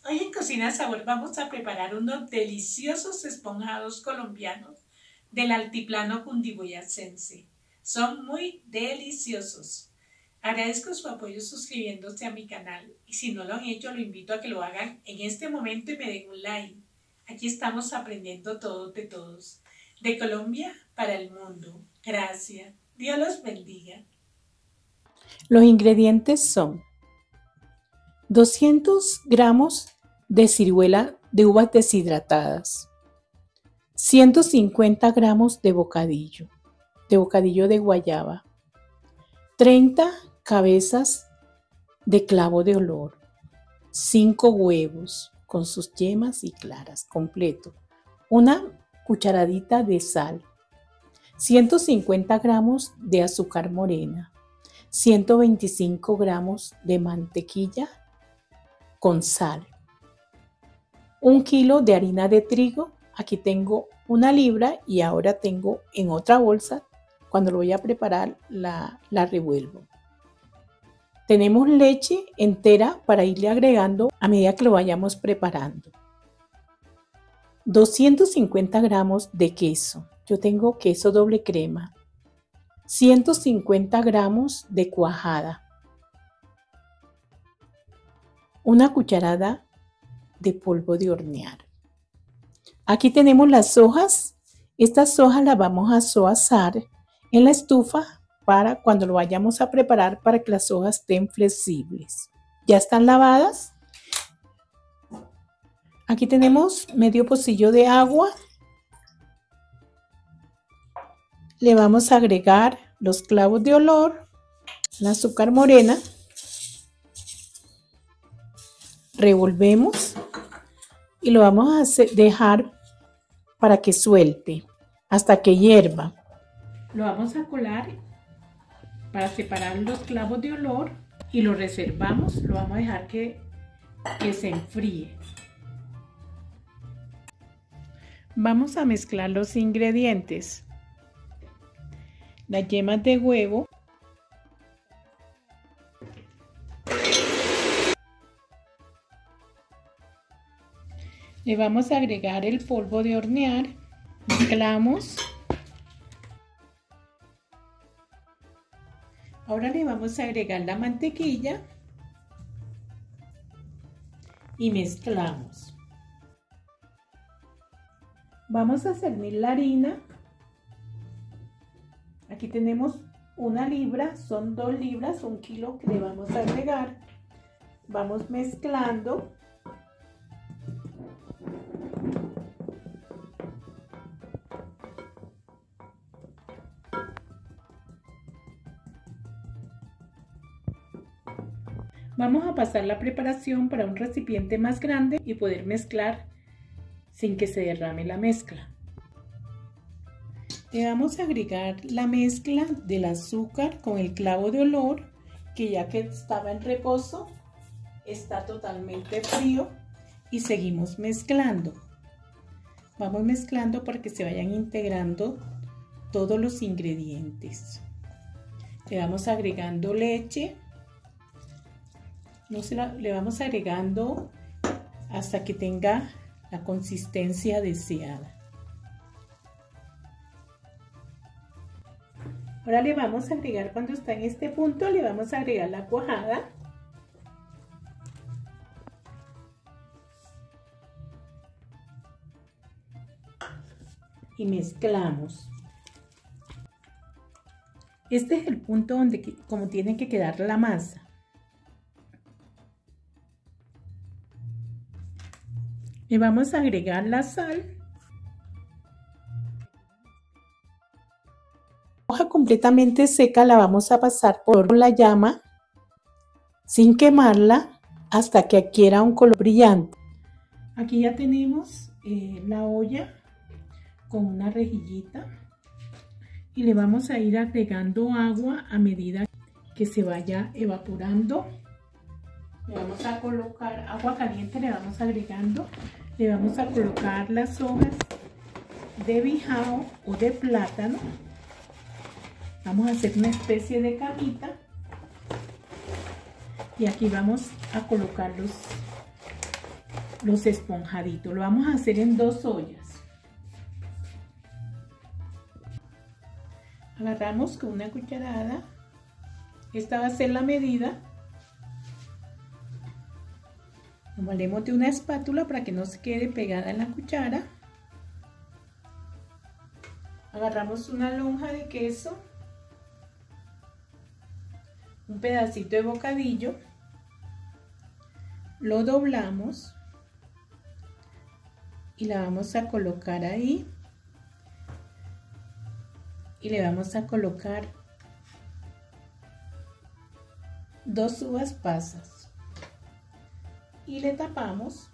Hoy en Cocina Sabor vamos a preparar unos deliciosos esponjados colombianos del altiplano cundiboyacense. Son muy deliciosos. Agradezco su apoyo suscribiéndose a mi canal y si no lo han hecho, lo invito a que lo hagan en este momento y me den un like. Aquí estamos aprendiendo todos de todos. De Colombia para el mundo. Gracias. Dios los bendiga. Los ingredientes son 200 gramos de ciruela de uvas deshidratadas, 150 gramos de bocadillo de guayaba, 30 cabezas de clavo de olor, 5 huevos con sus yemas y claras completo, una cucharadita de sal, 150 gramos de azúcar morena, 125 gramos de mantequilla con sal, 1 kilo de harina de trigo. Aquí tengo 1 libra y ahora tengo en otra bolsa. Cuando lo voy a preparar la revuelvo. Tenemos leche entera para irle agregando a medida que lo vayamos preparando. 250 gramos de queso. Yo tengo queso doble crema. 150 gramos de cuajada. 1 cucharada de polvo de hornear. Aquí tenemos las hojas. Estas hojas las vamos a soazar en la estufa para cuando lo vayamos a preparar para que las hojas estén flexibles. Ya están lavadas. Aquí tenemos medio pocillo de agua. Le vamos a agregar los clavos de olor, el azúcar morena. Revolvemos y lo vamos a dejar para que suelte hasta que hierva. Lo vamos a colar para separar los clavos de olor y lo reservamos. Lo vamos a dejar que se enfríe. Vamos a mezclar los ingredientes. Las yemas de huevo. Le vamos a agregar el polvo de hornear. Mezclamos. Ahora le vamos a agregar la mantequilla y mezclamos. Vamos a cernir la harina. Aquí tenemos 1 libra, son 2 libras, 1 kilo que le vamos a agregar. Vamos mezclando. Vamos a pasar la preparación para un recipiente más grande y poder mezclar sin que se derrame la mezcla. Le vamos a agregar la mezcla del azúcar con el clavo de olor, que ya que estaba en reposo, está totalmente frío, y seguimos mezclando. Vamos mezclando para que se vayan integrando todos los ingredientes. Le vamos agregando leche. Le vamos agregando hasta que tenga la consistencia deseada. Ahora le vamos a agregar, cuando está en este punto, le vamos a agregar la cuajada. Y mezclamos. Este es el punto donde como tiene que quedar la masa. Le vamos a agregar la sal. La hoja completamente seca la vamos a pasar por la llama sin quemarla hasta que adquiera un color brillante. Aquí ya tenemos la olla con una rejillita y le vamos a ir agregando agua a medida que se vaya evaporando. Le vamos a colocar agua caliente, le vamos agregando, le vamos a colocar las hojas de bijao o de plátano. Vamos a hacer una especie de camita y aquí vamos a colocar los esponjaditos. Lo vamos a hacer en 2 ollas. Agarramos con una cucharada. Esta va a ser la medida. Lo valemos de una espátula para que no se quede pegada en la cuchara. Agarramos una lonja de queso, un pedacito de bocadillo, lo doblamos y la vamos a colocar ahí y le vamos a colocar 2 uvas pasas y le tapamos.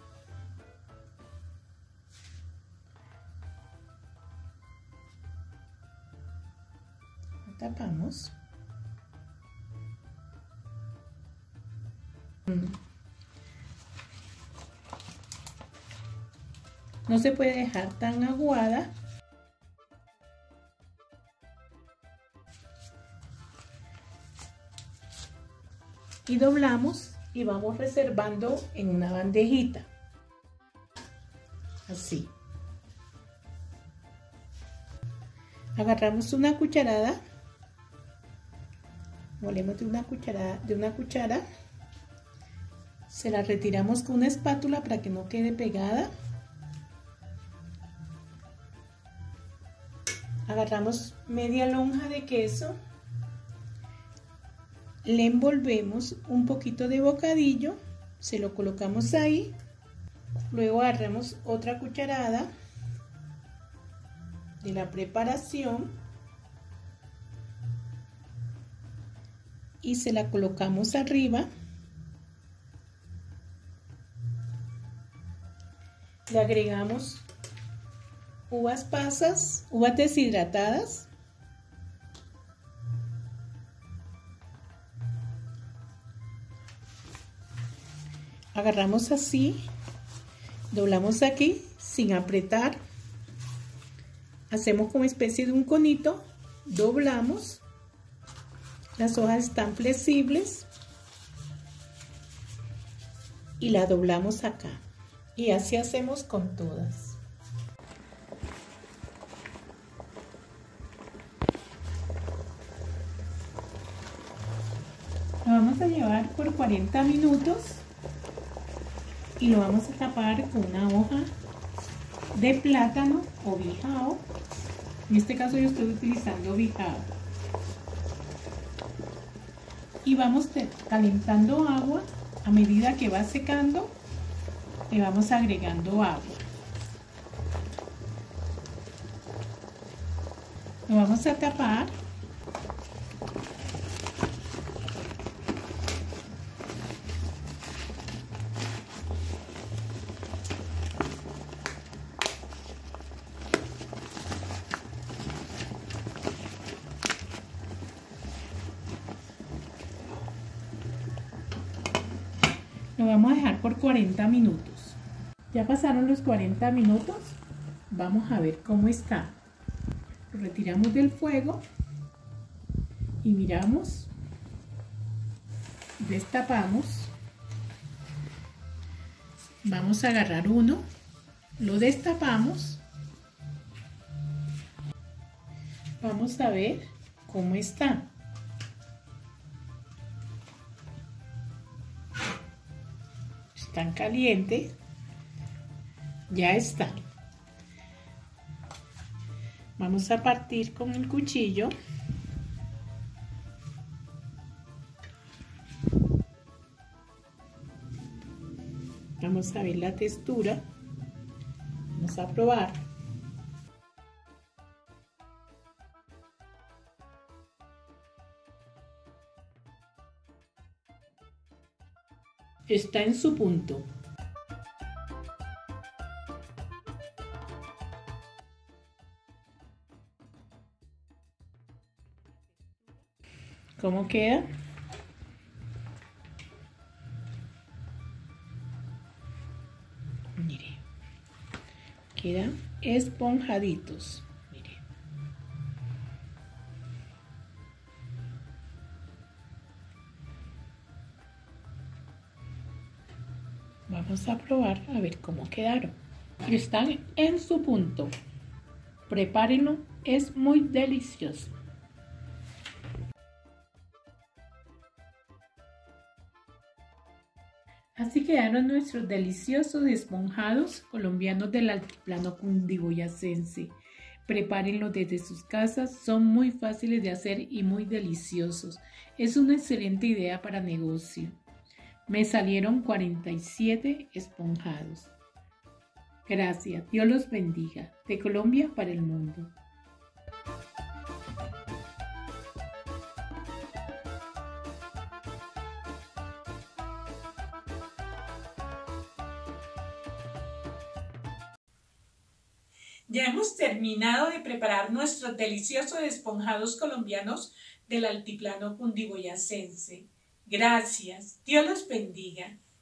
Tapamos. No se puede dejar tan aguada. Y doblamos y vamos reservando en una bandejita. Así. Agarramos una cucharada. Molemos de una cuchara, se la retiramos con una espátula para que no quede pegada. Agarramos media lonja de queso, le envolvemos un poquito de bocadillo, se lo colocamos ahí, luego agarramos otra cucharada de la preparación y se la colocamos arriba. Le agregamos uvas pasas, uvas deshidratadas. Agarramos así, doblamos aquí sin apretar. Hacemos como especie de un conito, doblamos. Las hojas están flexibles y la doblamos acá. Y así hacemos con todas. Lo vamos a llevar por 40 minutos y lo vamos a tapar con una hoja de plátano o bijao. En este caso yo estoy utilizando bijao. Y vamos calentando agua. A medida que va secando, le vamos agregando agua. Lo vamos a tapar. Lo vamos a dejar por 40 minutos. Ya pasaron los 40 minutos. Vamos a ver cómo está. Lo retiramos del fuego y miramos. Destapamos. Vamos a agarrar uno. Lo destapamos. Vamos a ver cómo está. Tan caliente, ya está. Vamos a partir con el cuchillo. Vamos a ver la textura. Vamos a probar. Está en su punto. ¿Cómo queda? Mire, quedan esponjaditos. Mire. Vamos a probar a ver cómo quedaron. Están en su punto. Prepárenlo, es muy delicioso. Así quedaron nuestros deliciosos esponjados colombianos del altiplano cundiboyacense. Prepárenlos desde sus casas, son muy fáciles de hacer y muy deliciosos. Es una excelente idea para negocio. Me salieron 47 esponjados. Gracias, Dios los bendiga. De Colombia para el mundo. Ya hemos terminado de preparar nuestros deliciosos esponjados colombianos del altiplano cundiboyacense. Gracias, Dios los bendiga.